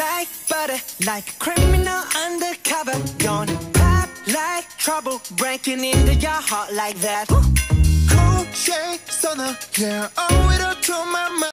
like butter, like a criminal undercover. Gonna pop like trouble, breaking into your heart like that. Cool shade stunner, yeah, owe it all to my